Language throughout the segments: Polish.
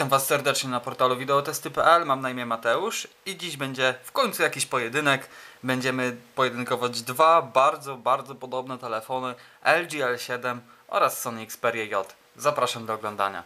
Witam Was serdecznie na portalu wideotesty.pl, mam na imię Mateusz i dziś będzie w końcu jakiś pojedynek. Będziemy pojedynkować dwa bardzo podobne telefony, LG L7 oraz Sony Xperia J. Zapraszam do oglądania.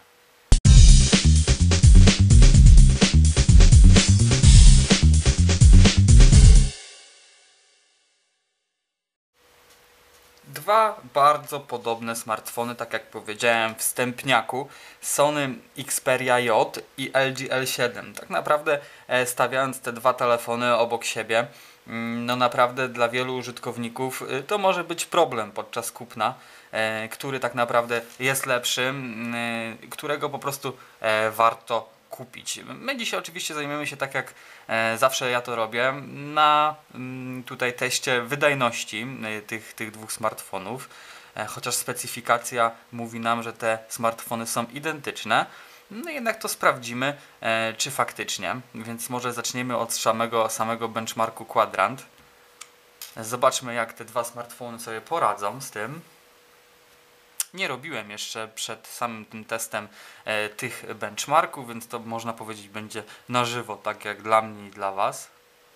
Dwa bardzo podobne smartfony, tak jak powiedziałem w wstępniaku, Sony Xperia J i LG L7. Tak naprawdę stawiając te dwa telefony obok siebie, no naprawdę dla wielu użytkowników to może być problem podczas kupna, który tak naprawdę jest lepszy, którego po prostu warto kupić. My dzisiaj oczywiście zajmiemy się, tak jak zawsze ja to robię, na tutaj teście wydajności tych dwóch smartfonów, chociaż specyfikacja mówi nam, że te smartfony są identyczne. No jednak to sprawdzimy, czy faktycznie, więc może zaczniemy od samego benchmarku Quadrant. Zobaczmy, jak te dwa smartfony sobie poradzą z tym. Nie robiłem jeszcze przed samym tym testem tych benchmarków, więc to można powiedzieć będzie na żywo, tak jak dla mnie i dla Was.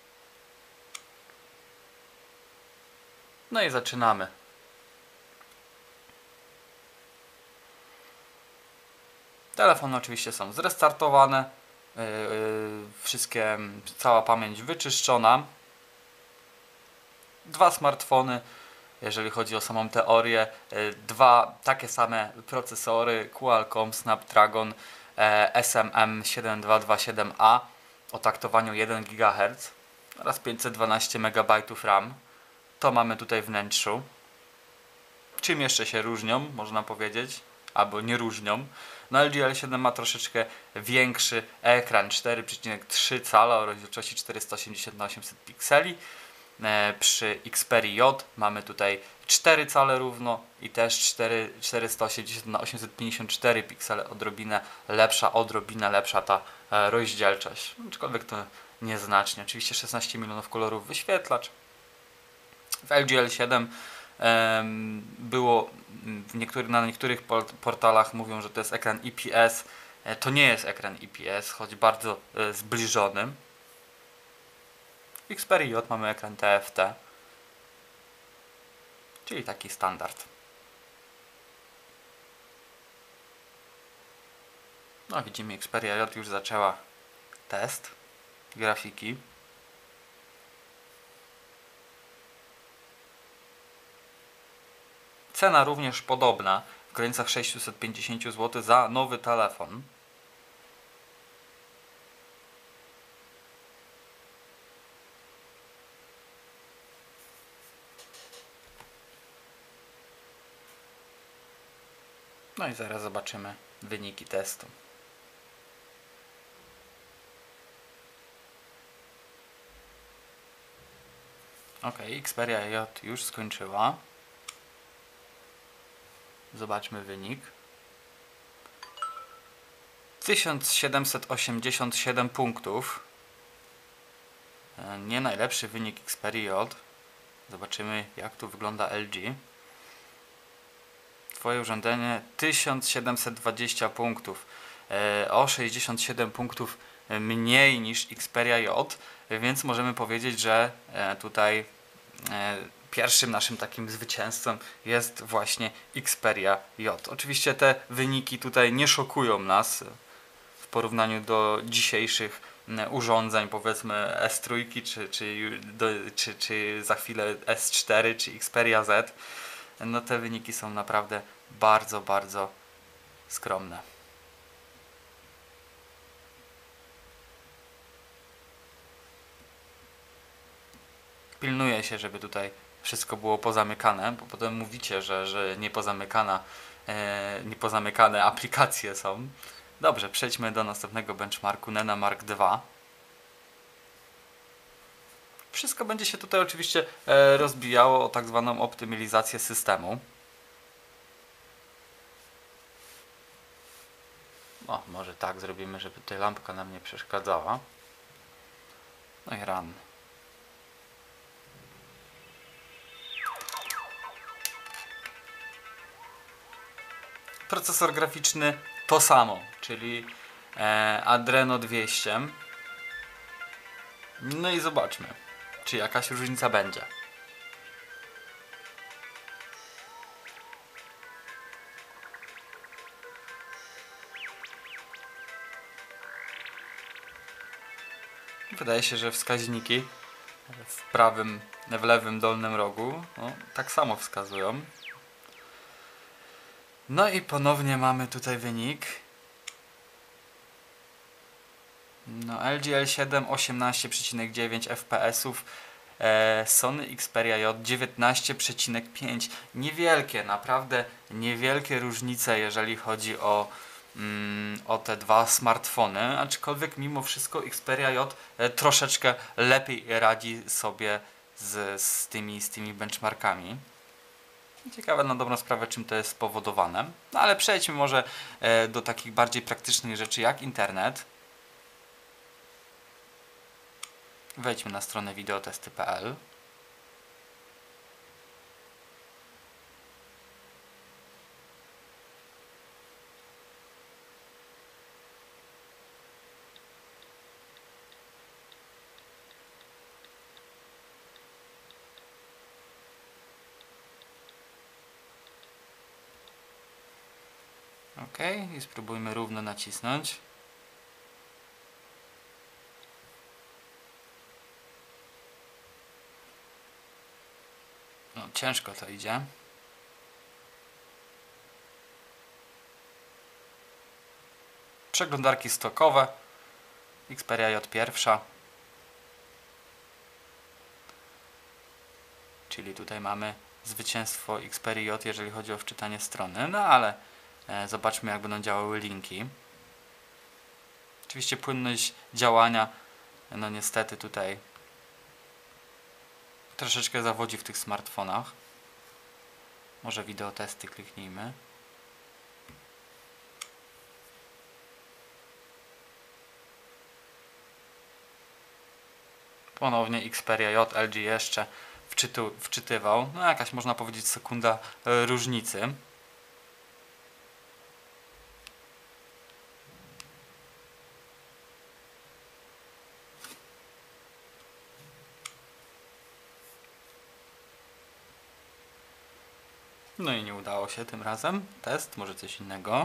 No i zaczynamy. Telefony oczywiście są zrestartowane, cała pamięć wyczyszczona. Dwa smartfony, jeżeli chodzi o samą teorię, dwa takie same procesory Qualcomm Snapdragon SMM 7227A o taktowaniu 1 GHz oraz 512 MB RAM. To mamy tutaj w wnętrzu. Czym jeszcze się różnią, można powiedzieć, albo nie różnią? No LG L7 ma troszeczkę większy ekran, 4,3 cala o rozdzielczości 480x800 pikseli. Przy Xperia J mamy tutaj 4 cale równo i też 480x854 piksele, odrobinę lepsza ta rozdzielczość, aczkolwiek to nieznacznie. Oczywiście 16 milionów kolorów wyświetlacz. W LG L7 było na niektórych portalach mówią, że to jest ekran IPS. To nie jest ekran IPS, choć bardzo zbliżony. W Xperia J mamy ekran TFT, czyli taki standard. No widzimy, Xperia J już zaczęła test grafiki. Cena również podobna, w granicach 650 zł za nowy telefon. No i zaraz zobaczymy wyniki testu. Ok, Xperia J już skończyła. Zobaczmy wynik. 1787 punktów. Nie najlepszy wynik Xperia J. Zobaczymy, jak tu wygląda LG. Twoje urządzenie 1720 punktów. O 67 punktów mniej niż Xperia J, więc możemy powiedzieć, że tutaj pierwszym naszym takim zwycięzcą jest właśnie Xperia J. Oczywiście te wyniki tutaj nie szokują nas w porównaniu do dzisiejszych urządzeń, powiedzmy S3 czy za chwilę S4 czy Xperia Z. No te wyniki są naprawdę bardzo skromne. Pilnuję się, żeby tutaj wszystko było pozamykane, bo potem mówicie, że niepozamykane aplikacje są. Dobrze, przejdźmy do następnego benchmarku Nena Mark II. Wszystko będzie się tutaj oczywiście rozbijało o tak zwaną optymalizację systemu. O, może tak zrobimy, żeby tutaj lampka nam nie przeszkadzała. No i run. Procesor graficzny to samo, czyli Adreno 200. No i zobaczmy, czy jakaś różnica będzie. Wydaje się, że wskaźniki w lewym dolnym rogu tak samo wskazują. No i ponownie mamy tutaj wynik. No LG L7 18,9 fps, Sony Xperia J 19,5. Niewielkie, naprawdę niewielkie różnice, jeżeli chodzi o te dwa smartfony, aczkolwiek mimo wszystko Xperia J troszeczkę lepiej radzi sobie z tymi benchmarkami. Ciekawe na dobrą sprawę, czym to jest spowodowane. No ale przejdźmy może do takich bardziej praktycznych rzeczy jak internet. Wejdźmy na stronę videotesty.pl. OK, i spróbujmy równo nacisnąć. No, ciężko to idzie. Przeglądarki stokowe. Xperia J pierwsza. Czyli tutaj mamy zwycięstwo Xperia J, jeżeli chodzi o wczytanie strony. No ale zobaczmy, jak będą działały linki. Oczywiście płynność działania, no niestety tutaj troszeczkę zawodzi w tych smartfonach. Może wideotesty kliknijmy. Ponownie Xperia J, LG jeszcze wczytywał. No jakaś, można powiedzieć, sekunda różnicy. No i nie udało się tym razem. Test, może coś innego.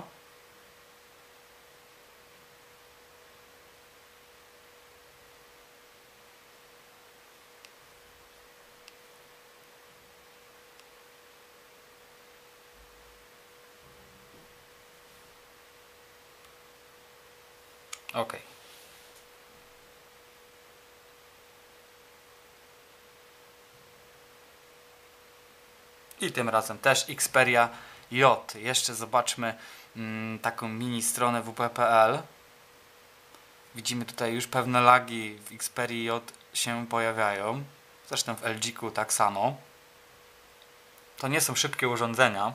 OK. I tym razem też Xperia J. Jeszcze zobaczmy taką mini stronę wp.pl. Widzimy tutaj już pewne lagi w Xperii J się pojawiają. Zresztą w LG-ku tak samo. To nie są szybkie urządzenia.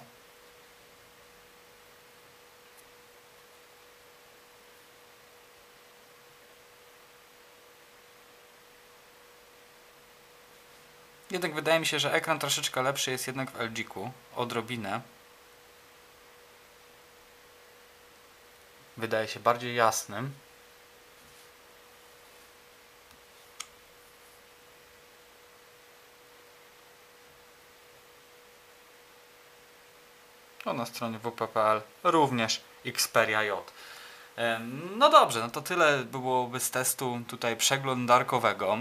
Jednak wydaje mi się, że ekran troszeczkę lepszy jest jednak w LG-ku. Odrobinę. Wydaje się bardziej jasnym. A na stronie wp.pl również Xperia J. No dobrze, no to tyle byłoby z testu tutaj przeglądarkowego.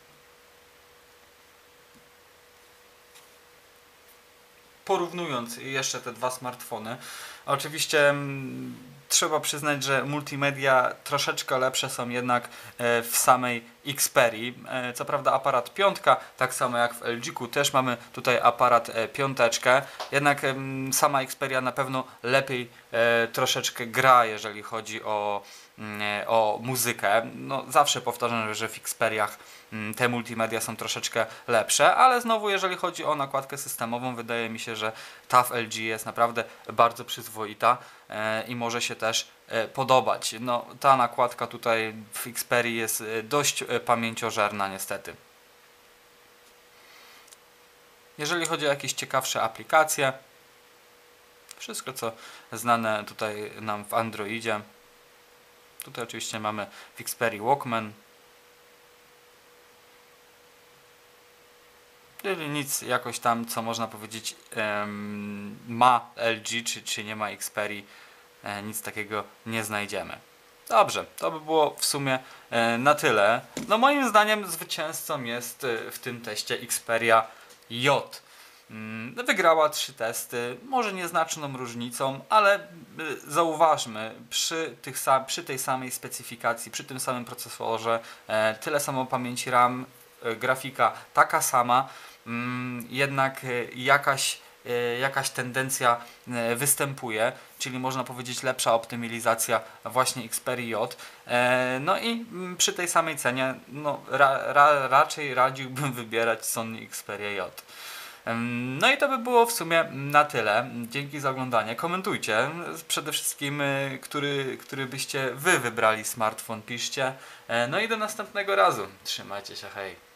Porównując jeszcze te dwa smartfony, oczywiście trzeba przyznać, że multimedia troszeczkę lepsze są jednak w samej Xperii. Co prawda aparat piątka, tak samo jak w LG-ku też mamy tutaj aparat piąteczkę, jednak sama Xperia na pewno lepiej troszeczkę gra, jeżeli chodzi o muzykę. No, zawsze powtarzam, że w Xperiach te multimedia są troszeczkę lepsze, ale znowu jeżeli chodzi o nakładkę systemową, wydaje mi się, że ta w LG jest naprawdę bardzo przyzwoita i może się też podobać. No, ta nakładka tutaj w Xperii jest dość pamięciożerna niestety. Jeżeli chodzi o jakieś ciekawsze aplikacje, wszystko co znane tutaj nam w Androidzie, Tutaj oczywiście mamy w Xperii Walkman, czyli nic jakoś tam, co można powiedzieć ma LG, czy nie ma Xperii, nic takiego nie znajdziemy. Dobrze, to by było w sumie na tyle. No moim zdaniem zwycięzcą jest w tym teście Xperia J. Wygrała 3 testy, może nieznaczną różnicą, ale zauważmy, przy tej samej specyfikacji, przy tym samym procesorze, tyle samo pamięci RAM, grafika taka sama, jednak jakaś tendencja występuje, czyli można powiedzieć lepsza optymalizacja właśnie Xperia J. No i przy tej samej cenie no, raczej radziłbym wybierać Sony Xperia J. No i to by było w sumie na tyle. Dzięki za oglądanie. Komentujcie. Przede wszystkim, który byście wy wybrali smartfon, piszcie. No i do następnego razu. Trzymajcie się, hej.